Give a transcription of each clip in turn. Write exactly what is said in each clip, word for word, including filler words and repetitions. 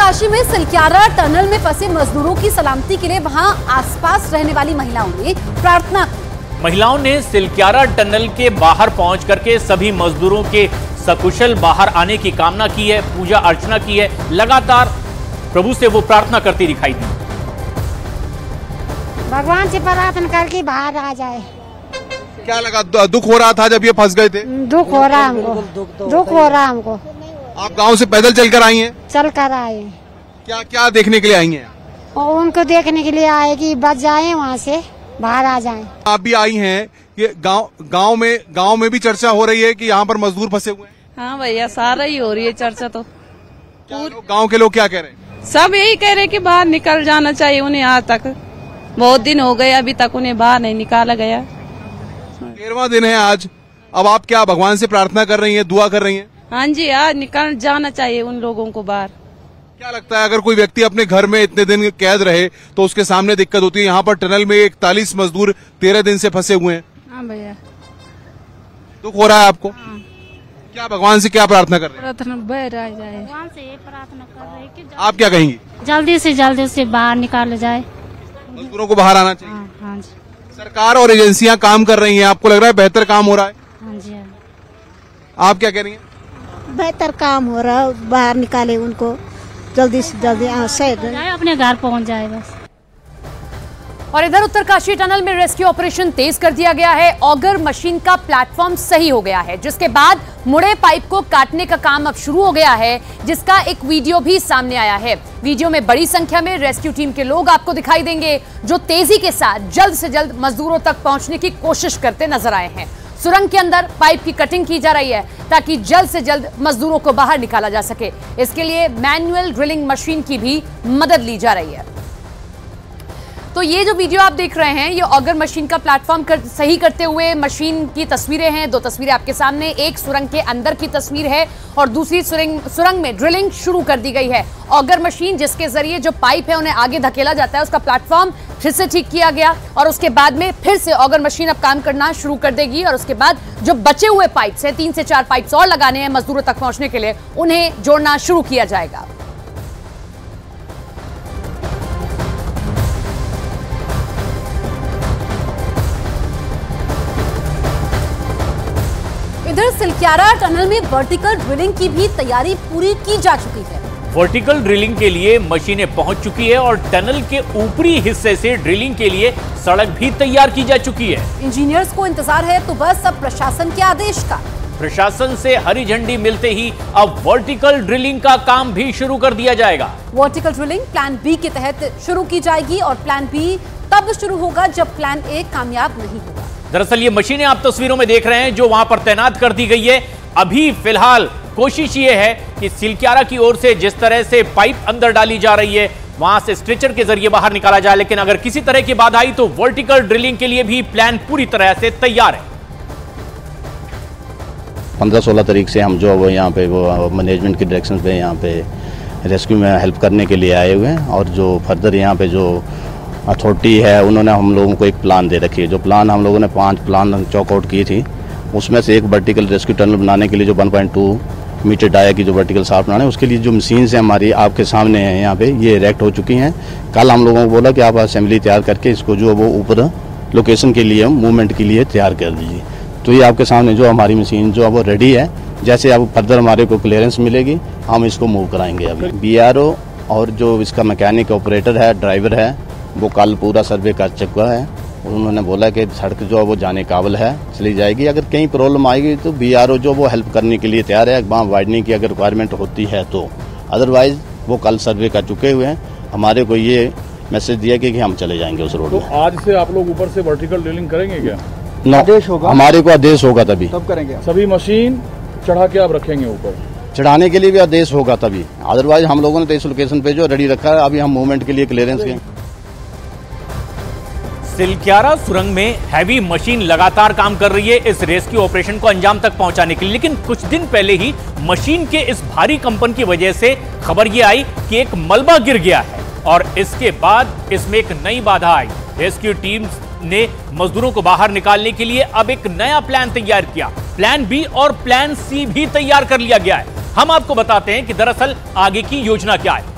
उत्तरकाशी में सिलक्यारा टनल में फंसे मजदूरों की सलामती के लिए वहां आसपास रहने वाली महिलाओं ने प्रार्थना की। महिलाओं ने सिलक्यारा टनल के बाहर पहुंच करके सभी मजदूरों के सकुशल बाहर आने की कामना की है, पूजा अर्चना की है। लगातार प्रभु से वो प्रार्थना करती दिखाई दी। भगवान से प्रार्थना करके बाहर आ जाए। क्या लगा, दुख हो रहा था जब ये फंस गए थे? दुख हो रहा हमको, दुख हो रहा हमको। आप गांव से पैदल चलकर आई हैं? चल कर आए। क्या क्या देखने के लिए आई हैं? और उनको देखने के लिए आए कि बच जाए, वहाँ से बाहर आ जाएं। आप भी आई हैं कि गांव गांव में गांव में भी चर्चा हो रही है कि यहाँ पर मजदूर फंसे हुए हैं। हाँ भैया, सारा ही हो रही है चर्चा। तो गांव के लोग क्या कह रहे हैं? सब यही कह रहे हैं कि बाहर निकल जाना चाहिए उन्हें। आज तक बहुत दिन हो गए, अभी तक उन्हें बाहर नहीं निकाला गया। तेरहवां दिन है आज। अब आप क्या भगवान से प्रार्थना कर रही हैं, दुआ कर रही हैं? हाँ जी, आज निकल जाना चाहिए उन लोगों को बाहर। क्या लगता है, अगर कोई व्यक्ति अपने घर में इतने दिन कैद रहे तो उसके सामने दिक्कत होती है? यहाँ पर टनल में इकतालीस मजदूर तेरह दिन से फंसे हुए हैं। हाँ भैया, दुख हो रहा है आपको? हाँ। क्या भगवान से क्या प्रार्थना कर रहे हैं? प्रार्थना बाहर आ जाए। भगवान से प्रार्थना कर रहे हैं कि आप क्या कहेंगी? जल्दी से जल्दी से बाहर निकाल जाए, मजदूरों को बाहर आना चाहिए। हाँ, हाँ जी। सरकार और एजेंसियां काम कर रही हैं, आपको लग रहा है बेहतर काम हो रहा है? हाँ जी, हाँ। आप क्या कह रही हैं? बेहतर काम हो रहा है, बाहर निकाले उनको जल्दी से जल्दी जाए, अपने घर पहुंच जाए बस। और इधर उत्तरकाशी टनल में रेस्क्यू ऑपरेशन तेज कर दिया गया है। ऑगर मशीन का प्लेटफॉर्म सही हो गया है, जिसके बाद मुड़े पाइप को काटने का काम अब शुरू हो गया है, जिसका एक वीडियो भी सामने आया है। वीडियो में बड़ी संख्या में रेस्क्यू टीम के लोग आपको दिखाई देंगे, जो तेजी के साथ जल्द से जल्द मजदूरों तक पहुंचने की कोशिश करते नजर आए हैं। सुरंग के अंदर पाइप की कटिंग की जा रही है ताकि जल्द से जल्द मजदूरों को बाहर निकाला जा सके। इसके लिए मैनुअल ड्रिलिंग मशीन की भी मदद ली जा रही है। तो ये जो वीडियो आप देख रहे हैं, ये ऑगर मशीन का प्लेटफॉर्म कर, सही करते हुए मशीन की तस्वीरें हैं। दो तस्वीरें आपके सामने, एक सुरंग के अंदर की तस्वीर है और दूसरी सुरंग सुरंग में ड्रिलिंग शुरू कर दी गई है। ऑगर मशीन जिसके जरिए जो पाइप है उन्हें आगे धकेला जाता है, उसका प्लेटफॉर्म फिर से ठीक किया गया और उसके बाद में फिर से ऑगर मशीन अब काम करना शुरू कर देगी और उसके बाद जो बचे हुए पाइप्स हैं, तीन से चार पाइप्स और लगाने हैं मजदूरों तक पहुंचने के लिए, उन्हें जोड़ना शुरू किया जाएगा। इधर सिलक्यारा टनल में वर्टिकल ड्रिलिंग की भी तैयारी पूरी की जा चुकी है। वर्टिकल ड्रिलिंग के लिए मशीनें पहुंच चुकी है और टनल के ऊपरी हिस्से से ड्रिलिंग के लिए सड़क भी तैयार की जा चुकी है। इंजीनियर्स को इंतजार है तो बस अब प्रशासन के आदेश का। प्रशासन से हरी झंडी मिलते ही अब वर्टिकल ड्रिलिंग का काम भी शुरू कर दिया जाएगा। वर्टिकल ड्रिलिंग प्लान बी के तहत शुरू की जाएगी और प्लान बी तब शुरू होगा जब प्लान ए कामयाब नहीं होगा। दरअसल ये मशीनें आप तस्वीरों में देख रहे हैं जो वहां पर तैनात कर दी गई है। अभी फिलहाल कोशिश ये है कि सिलक्यारा की ओर से जिस तरह से पाइप अंदर डाली जा रही है, वहां से स्ट्रेचर के जरिए बाहर निकाला जाए, लेकिन अगर किसी तरह की बाधा आई तो वर्टिकल ड्रिलिंग के लिए भी प्लान पूरी तरह से तैयार है। पंद्रह सोलह तारीख से हम जो वो यहाँ पे वो मैनेजमेंट की डायरेक्शन पे यहाँ पे रेस्क्यू में हेल्प करने के लिए आए हुए हैं और जो फर्दर यहाँ पे जो अथॉरिटी है उन्होंने हम लोगों को एक प्लान दे रखी है। जो प्लान हम लोगों ने पांच प्लान चॉक आउट की थी, उसमें से एक वर्टिकल रेस्क्यू टनल बनाने के लिए जो one point two metre dia की जो वर्टिकल शाफ्ट बनाना है, उसके लिए जो मशीन्स हैं हमारी आपके सामने हैं यहाँ पे, ये इरेक्ट हो चुकी हैं। कल हम लोगों को बोला कि आप असेंबली तैयार करके इसको जो वो ऊपर लोकेशन के लिए मूवमेंट के लिए तैयार कर दीजिए। तो ये आपके सामने जो हमारी मशीन जो है वो रेडी है। जैसे अब फर्दर हमारे को क्लियरेंस मिलेगी हम इसको मूव कराएंगे। अभी बी आर ओ और जो इसका मैकेनिक ऑपरेटर है, ड्राइवर है, वो कल पूरा सर्वे कर चुका है। उन्होंने बोला कि सड़क जो है वो जाने काबिल है, चली जाएगी। अगर कहीं प्रॉब्लम आएगी तो बी आर ओ जो वो हेल्प करने के लिए तैयार है। वहाँ वाइडनिंग की अगर रिक्वायरमेंट होती है तो, अदरवाइज वो कल सर्वे कर चुके हुए हैं। हमारे को ये मैसेज दिया कि, कि हम चले जाएंगे उस रोड तो में। आज से आप लोग ऊपर से वर्टिकल ड्रिलिंग करेंगे क्या? आदेश होगा, हमारे को आदेश होगा तभी तब करेंगे। सभी मशीन चढ़ा के आप रखेंगे ऊपर? चढ़ाने के लिए भी आदेश होगा तभी, अदरवाइज हम लोगों ने तो इस लोकेशन पे जो रेडी रखा है। अभी हम मूवमेंट के लिए क्लियरेंस के सिलक्यारा सुरंग में हैवी मशीन लगातार काम कर रही है इस रेस्क्यू ऑपरेशन को अंजाम तक पहुंचाने के लिए, लेकिन कुछ दिन पहले ही मशीन के इस भारी कंपन की वजह से खबर यह आई कि एक मलबा गिर गया है और इसके बाद इसमें एक नई बाधा आई। रेस्क्यू टीम ने मजदूरों को बाहर निकालने के लिए अब एक नया प्लान तैयार किया। प्लान बी और प्लान सी भी तैयार कर लिया गया है। हम आपको बताते हैं कि दरअसल आगे की योजना क्या है।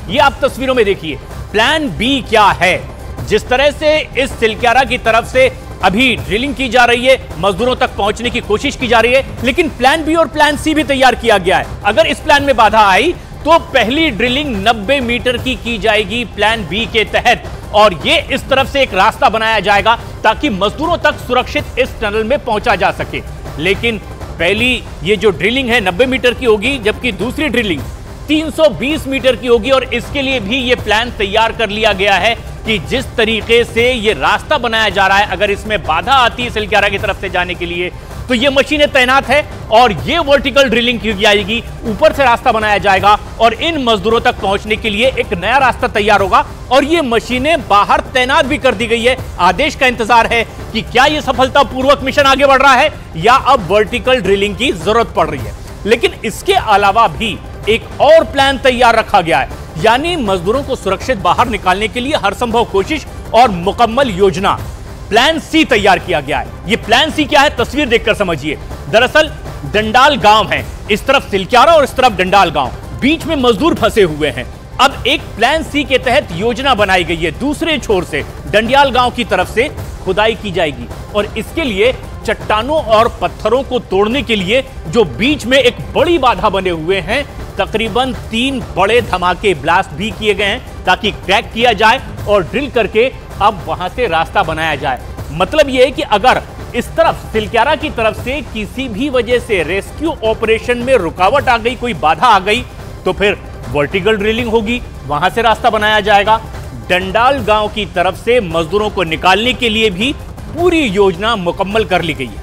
ये आप तस्वीरों में देखिए। प्लान बी क्या है? जिस तरह से इस सिलक्यारा की तरफ से अभी ड्रिलिंग की जा रही है, मजदूरों तक पहुंचने की कोशिश की जा रही है, लेकिन प्लान बी और प्लान सी भी तैयार किया गया है। अगर इस प्लान में बाधा आई तो पहली ड्रिलिंग नब्बे मीटर की की जाएगी प्लान बी के तहत, और ये इस तरफ से एक रास्ता बनाया जाएगा ताकि मजदूरों तक सुरक्षित इस टनल में पहुंचा जा सके। लेकिन पहली ये जो ड्रिलिंग है नब्बे मीटर की होगी, जबकि दूसरी ड्रिलिंग तीन सौ बीस मीटर की होगी, और इसके लिए भी ये प्लान तैयार कर लिया गया है कि जिस तरीके से ये रास्ता बनाया जा रहा है, अगर इसमें बाधा आती है सिलक्यारा की तरफ से जाने के लिए, तो ये मशीनें तैनात है और ये वर्टिकल ड्रिलिंग की जाएगी, ऊपर से रास्ता बनाया जाएगा और इन मजदूरों तक पहुंचने के लिए एक नया रास्ता तैयार होगा। और ये मशीनें बाहर तैनात भी कर दी गई है। आदेश का इंतजार है कि क्या ये सफलतापूर्वक मिशन आगे बढ़ रहा है या अब वर्टिकल ड्रिलिंग की जरूरत पड़ रही है। लेकिन इसके अलावा भी एक और प्लान तैयार रखा गया है, यानी मजदूरों को सुरक्षित बाहर निकालने के लिए हर संभव कोशिश और मुकम्मल योजना प्लान सी तैयार किया गया है। ये प्लान सी क्या है, तस्वीर देखकर समझिए। दरअसल डंडाल गांव है, इस तरफ सिलक्यारा और इस तरफ डंडाल गांव, बीच में मजदूर फंसे हुए हैं। अब एक प्लान सी के तहत योजना बनाई गई है, दूसरे छोर से डंडियाल गांव की तरफ से खुदाई की जाएगी और इसके लिए चट्टानों और पत्थरों को तोड़ने के लिए जो बीच में एक बड़ी बाधा बने हुए हैं, तकरीबन तीन बड़े धमाके ब्लास्ट भी किए गए हैं ताकि क्रैक किया जाए और ड्रिल करके अब वहां से रास्ता बनाया जाए। मतलब यह है कि अगर इस तरफ सिलक्यारा की तरफ से किसी भी वजह से रेस्क्यू ऑपरेशन में रुकावट आ गई, कोई बाधा आ गई, तो फिर वर्टिकल ड्रिलिंग होगी, वहां से रास्ता बनाया जाएगा। डंडाल गांव की तरफ से मजदूरों को निकालने के लिए भी पूरी योजना मुकम्मल कर ली गई है।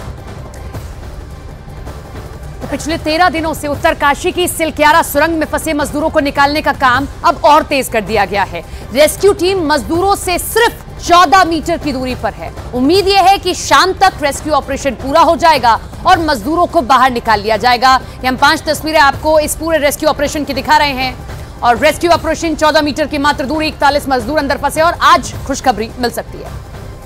तो पिछले तेरह दिनों से उत्तरकाशी की सिलक्यारा सुरंग में फंसे मजदूरों को निकालने का काम अब और तेज कर दिया गया है। रेस्क्यू टीम मजदूरों से सिर्फ चौदह मीटर की दूरी पर है। उम्मीद यह है कि शाम तक रेस्क्यू ऑपरेशन पूरा हो जाएगा और मजदूरों को बाहर निकाल लिया जाएगा। ये हम पांच तस्वीरें आपको इस पूरे रेस्क्यू ऑपरेशन की दिखा रहे हैं और रेस्क्यू ऑपरेशन चौदह मीटर की मात्र दूरी, इकतालीस मजदूर अंदर फंसे और आज खुशखबरी मिल सकती है।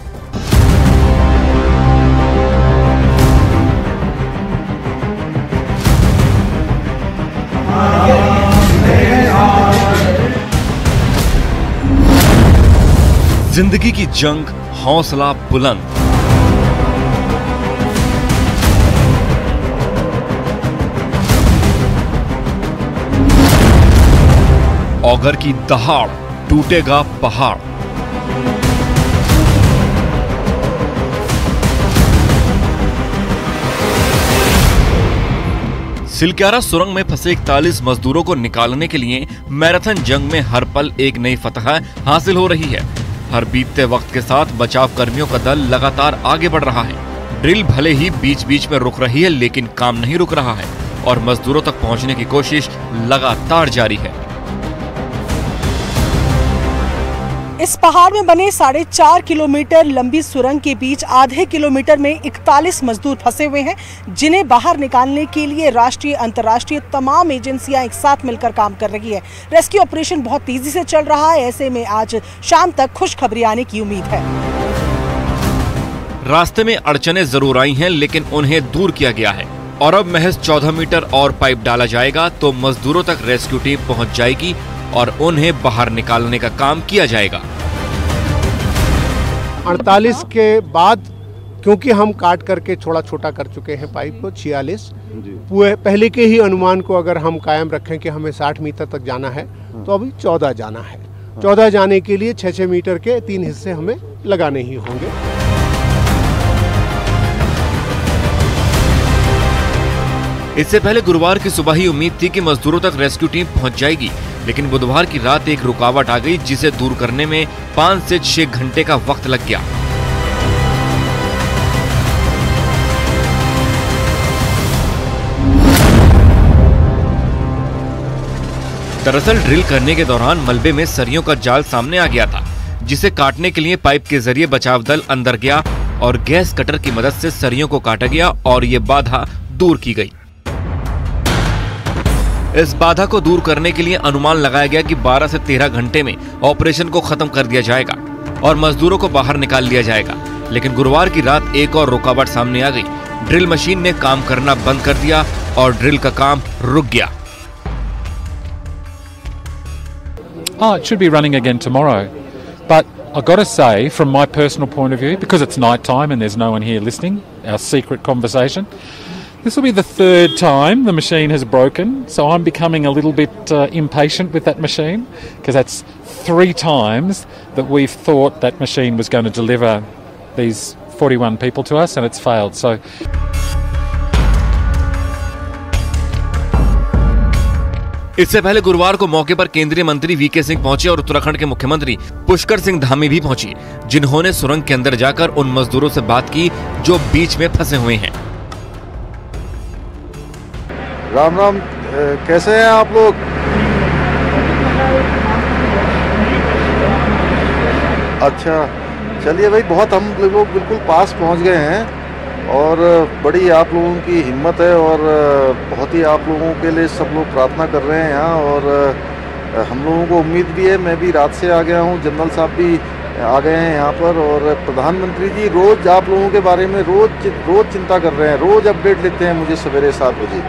जिंदगी की जंग, हौसला बुलंद। ऑगर की दहाड़, टूटेगा पहाड़। सिलक्यारा सुरंग में फंसे इकतालीस मजदूरों को निकालने के लिए मैराथन जंग में हर पल एक नई फतह हासिल हो रही है। हर बीतते वक्त के साथ बचाव कर्मियों का दल लगातार आगे बढ़ रहा है। ड्रिल भले ही बीच बीच में रुक रही है, लेकिन काम नहीं रुक रहा है और मजदूरों तक पहुंचने की कोशिश लगातार जारी है। इस पहाड़ में बने साढ़े चार किलोमीटर लंबी सुरंग के बीच आधे किलोमीटर में इकतालीस मजदूर फंसे हुए हैं, जिन्हें बाहर निकालने के लिए राष्ट्रीय अंतर्राष्ट्रीय तमाम एजेंसियां एक साथ मिलकर काम कर रही है। रेस्क्यू ऑपरेशन बहुत तेजी से चल रहा है। ऐसे में आज शाम तक खुशखबरी आने की उम्मीद है। रास्ते में अड़चने जरूर आई हैं, लेकिन उन्हें दूर किया गया है और अब महज चौदह मीटर और पाइप डाला जाएगा तो मजदूरों तक रेस्क्यू टीम पहुंच जाएगी और उन्हें बाहर निकालने का काम किया जाएगा। अड़तालीस के बाद, क्योंकि हम काट करके थोड़ा छोटा कर चुके हैं पाइप को, छियालीस पहले के ही अनुमान को अगर हम कायम रखें कि हमें साठ मीटर तक जाना है, तो अभी चौदह जाना है। चौदह जाने के लिए छह छह मीटर के तीन हिस्से हमें लगाने ही होंगे। इससे पहले गुरुवार की सुबह ही उम्मीद थी कि मजदूरों तक रेस्क्यू टीम पहुंच जाएगी, लेकिन बुधवार की रात एक रुकावट आ गई, जिसे दूर करने में पाँच से छह घंटे का वक्त लग गया। दरअसल ड्रिल करने के दौरान मलबे में सरियों का जाल सामने आ गया था, जिसे काटने के लिए पाइप के जरिए बचाव दल अंदर गया और गैस कटर की मदद से सरियों को काटा गया और ये बाधा दूर की गई। इस बाधा को दूर करने के लिए अनुमान लगाया गया कि बारह से तेरह घंटे में ऑपरेशन को खत्म कर दिया जाएगा और मजदूरों को बाहर निकाल लिया जाएगा। लेकिन गुरुवार की रात एक और रुकावट सामने आ गई। ड्रिल मशीन ने काम करना बंद कर दिया और ड्रिल का काम रुक गया। Oh, it should be running again tomorrow. But I've got to say, from my personal point of view, because it's night time and there's no one here listening, our secret conversation, this will be the third time the machine has broken. So I'm becoming a little bit uh, impatient with that machine, because that's three times that we've thought that machine was going to deliver these forty-one people to us and it's failed. So इससे पहले गुरुवार को मौके पर केंद्रीय मंत्री VK Singh पहुंचे और उत्तराखंड के मुख्यमंत्री पुष्कर सिंह धामी भी पहुंची, जिन्होंने सुरंग के अंदर जाकर उन मजदूरों से बात की जो बीच में फंसे हुए हैं। राम राम, कैसे हैं आप लोग? अच्छा, चलिए भाई, बहुत हम लोग बिल्कुल पास पहुंच गए हैं और बड़ी आप लोगों की हिम्मत है और बहुत ही आप लोगों के लिए सब लोग प्रार्थना कर रहे हैं यहाँ, और हम लोगों को उम्मीद भी है। मैं भी रात से आ गया हूँ, जनरल साहब भी आ गए हैं यहाँ पर, और प्रधानमंत्री जी रोज आप लोगों के बारे में रोज रोज चिंता कर रहे हैं, रोज अपडेट लेते हैं मुझे सवेरे सात बजे।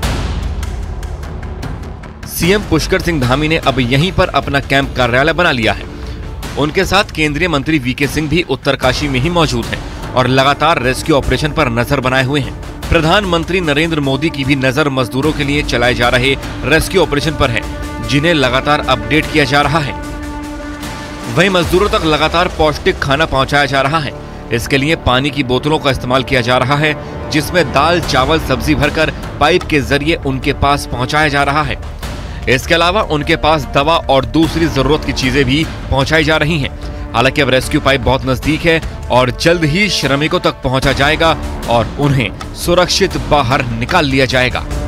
सीएम पुष्कर सिंह धामी ने अब यहीं पर अपना कैंप कार्यालय बना लिया है। उनके साथ केंद्रीय मंत्री वीके सिंह भी उत्तरकाशी में ही मौजूद हैं और लगातार रेस्क्यू ऑपरेशन पर नजर बनाए हुए हैं। प्रधानमंत्री नरेंद्र मोदी की भी नजर मजदूरों के लिए चलाए जा रहे रेस्क्यू ऑपरेशन पर है, जिन्हें लगातार अपडेट किया जा रहा है। वहीं मजदूरों तक लगातार पौष्टिक खाना पहुंचाया जा रहा है। इसके लिए पानी की बोतलों का इस्तेमाल किया जा रहा है, जिसमें दाल चावल सब्जी भरकर पाइप के जरिए उनके पास पहुंचाया जा रहा है। इसके अलावा उनके पास दवा और दूसरी जरूरत की चीजें भी पहुंचाई जा रही हैं। हालांकि अब रेस्क्यू पाइप बहुत नजदीक है और जल्द ही श्रमिकों तक पहुंचा जाएगा और उन्हें सुरक्षित बाहर निकाल लिया जाएगा।